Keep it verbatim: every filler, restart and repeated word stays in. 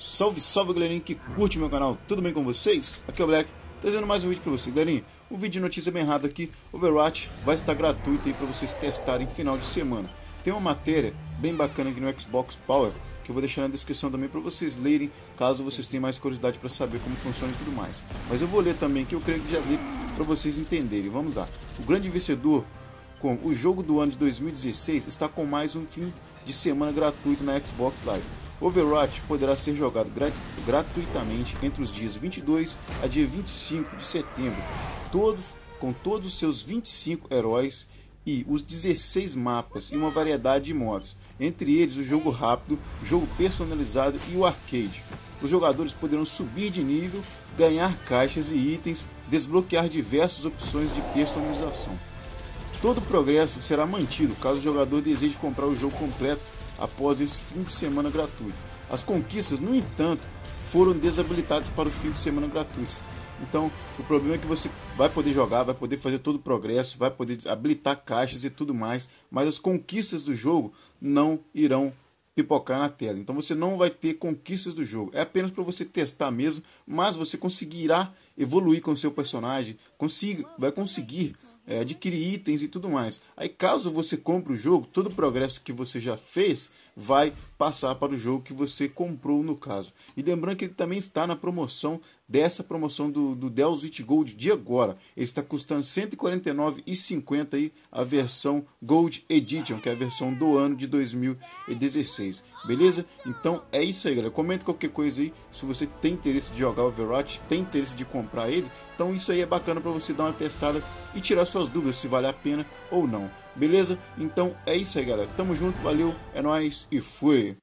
Salve, salve galerinha que curte meu canal, tudo bem com vocês? Aqui é o Black, trazendo mais um vídeo pra vocês, galerinha. Um vídeo de notícia bem rápida aqui, Overwatch vai estar gratuito aí pra vocês testarem final de semana. Tem uma matéria bem bacana aqui no Xbox Power, que eu vou deixar na descrição também pra vocês lerem, caso vocês tenham mais curiosidade pra saber como funciona e tudo mais. Mas eu vou ler também, que eu creio que já li pra vocês entenderem, vamos lá. O grande vencedor com o jogo do ano de dois mil e dezesseis está com mais um fim de semana gratuito na Xbox Live. Overwatch poderá ser jogado grat gratuitamente entre os dias vinte e dois a dia vinte e cinco de setembro, todos, com todos os seus vinte e cinco heróis e os dezesseis mapas e uma variedade de modos, entre eles o jogo rápido, o jogo personalizado e o arcade. Os jogadores poderão subir de nível, ganhar caixas e itens, desbloquear diversas opções de personalização. Todo o progresso será mantido caso o jogador deseje comprar o jogo completo após esse fim de semana gratuito. As conquistas, no entanto, foram desabilitadas para o fim de semana gratuito. Então, o problema é que você vai poder jogar, vai poder fazer todo o progresso, vai poder habilitar caixas e tudo mais, mas as conquistas do jogo não irão pipocar na tela. Então você não vai ter conquistas do jogo. É apenas para você testar mesmo, mas você conseguirá evoluir com o seu personagem, consiga, vai conseguir é, adquirir itens e tudo mais. Aí caso você compre o jogo, todo o progresso que você já fez vai passar para o jogo que você comprou no caso. E lembrando que ele também está na promoção, dessa promoção do, do Delsuit Gold de agora. Ele está custando cento e quarenta e nove reais e cinquenta centavos aí a versão Gold Edition, que é a versão do ano de dois mil e dezesseis. Beleza? Então é isso aí, galera. Comenta qualquer coisa aí, se você tem interesse de jogar Overwatch, tem interesse de comprar ele. Então isso aí é bacana para você dar uma testada e tirar suas dúvidas se vale a pena ou não. Beleza? Então é isso aí, galera. Tamo junto, valeu, é nóis e fui!